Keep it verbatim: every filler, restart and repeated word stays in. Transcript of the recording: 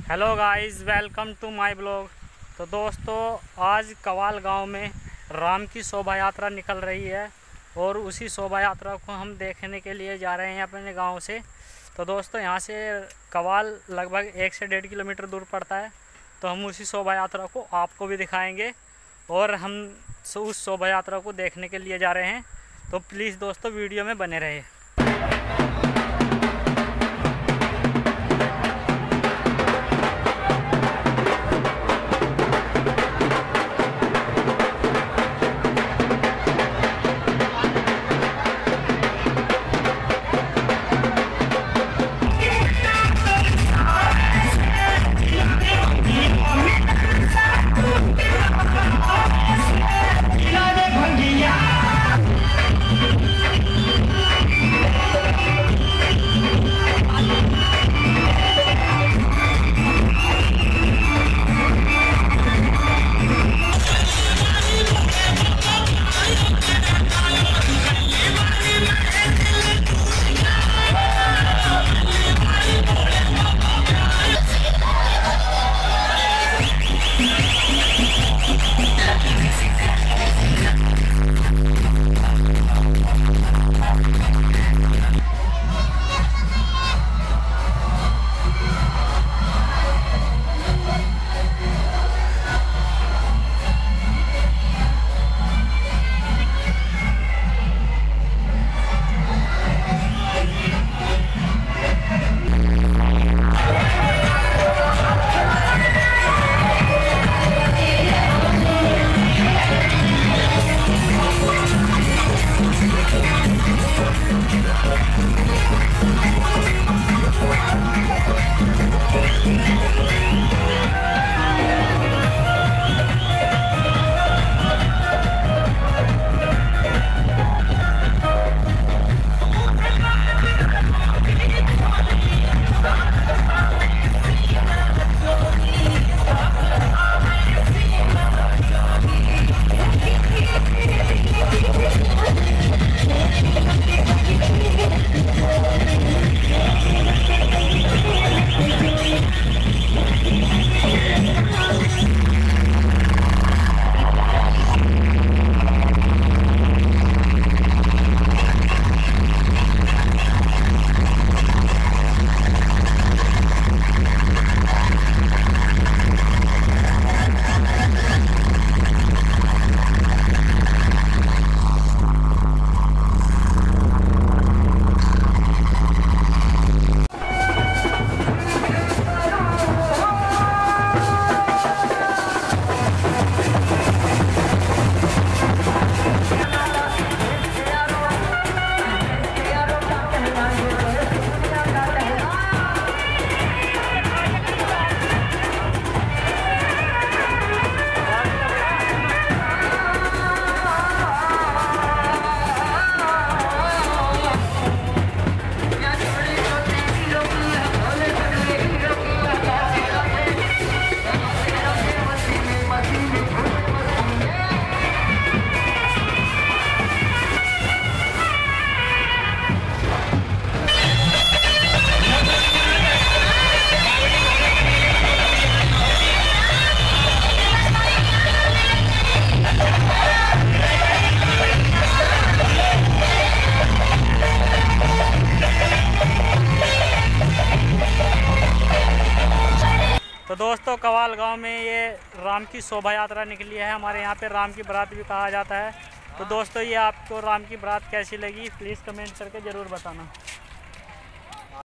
Hello guys, welcome to my blog. तो दोस्तों, आज कवाल गांव में राम की शोभा यात्रा निकल रही है और उसी शोभा यात्रा को हम देखने के लिए जा रहे हैं अपने गांव से। तो दोस्तों, यहां से कवाल लगभग एक से डेढ़ किलोमीटर दूर पड़ता है। तो हम उसी शोभा यात्रा को आपको भी दिखाएंगे और हम उस शोभा यात्रा को देखने के लिए जा रहे हैं। तो प्लीज़ दोस्तों, वीडियो में बने रहे। तो दोस्तों, कवाल गांव में ये राम की शोभा यात्रा निकली है। हमारे यहाँ पे राम की बारात भी कहा जाता है। तो दोस्तों, ये आपको राम की बारात कैसी लगी, प्लीज़ कमेंट करके ज़रूर बताना।